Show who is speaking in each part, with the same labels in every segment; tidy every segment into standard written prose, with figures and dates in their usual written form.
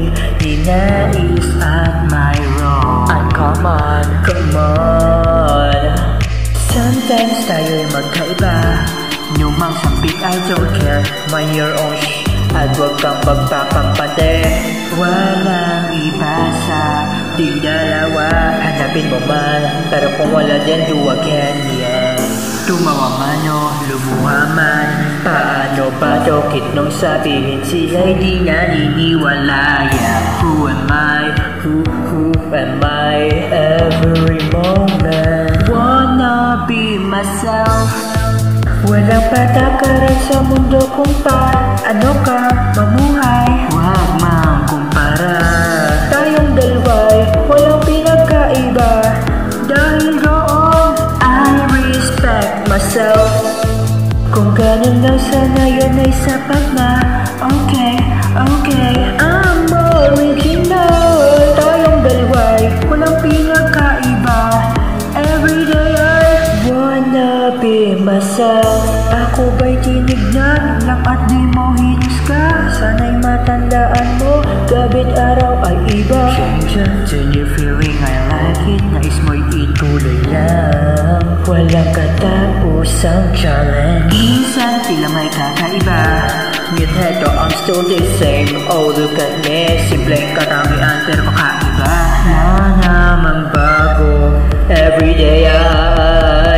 Speaker 1: aking ninais at mayroon. At come on, sometimes tayo'y magkaiba. Numang sampik, I don't care. Mind your own at huwag kang magpakampante. Walang iba sa di dalawa. Hanapin mo man, pero kung wala din, do again, yeah. Tumawa man o lumuha man, paano ba dokit nung sabihin sila'y di naniniwala, yeah. Who am I? Who am I? Every moment wanna be myself. Walang patakaran sa mundo kung paano ka mamuhay. Huwag mang kumpara, tayong dalawa'y walang pinagkaiba. Dahil doon, I respect myself. Kung ganun lang sana yun ay sapat na. Okay, I'm original. Tayong dalawa'y walang pinagkaiba. Everyday I wanna be myself. Ako ba'y tinignan lang at di mo hinusga? Sana'y matandaan mo, gabi't araw ay iba. Change your feeling, I like it. Nais mo'y ituloy lang. Walang katapusang challenge. Minsan tila may kakaiba, ngunit heto I'm still the same. Oh look at me, simpleng karamihan pero kakaiba. Na namang bago, everyday I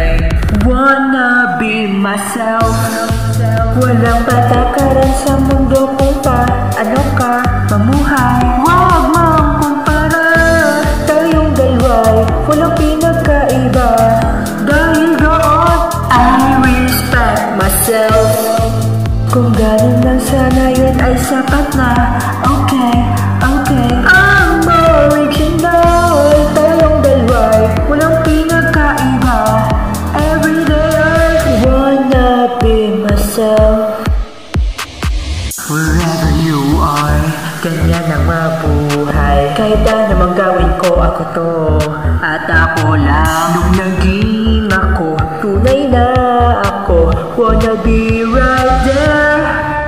Speaker 1: wanna be myself. Walang patakaran sa mundo kung paano ka mamuhay. Huwag mang kumpara, tayong dalawa'y walang pinagkaiba. Dahil doon, I respect myself. Kung ganun lang sana yun ay sapat na. Okay, I'm original. Tayong dalawa'y walang pinagkaiba. Everyday I wanna be myself. Wherever you are, ganyan ang mabuhay. Kahit anumang gawin ko, ako to. At ako lang, nung naging ako, tunay na ako. Wanna be right there.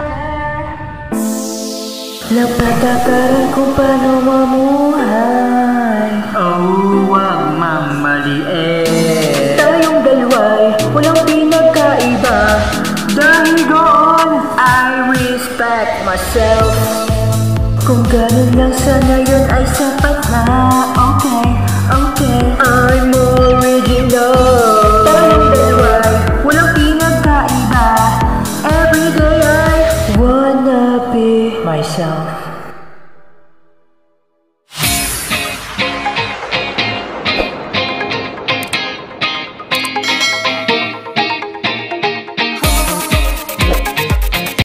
Speaker 1: Napatakaran kung paano mamuhay. Oh, wag mamaliit. Tayong dalawa'y walang pinagkaiba. Dahil doon, I respect myself. Kung ganun lang sana yun ay sapat na. Okay, I'm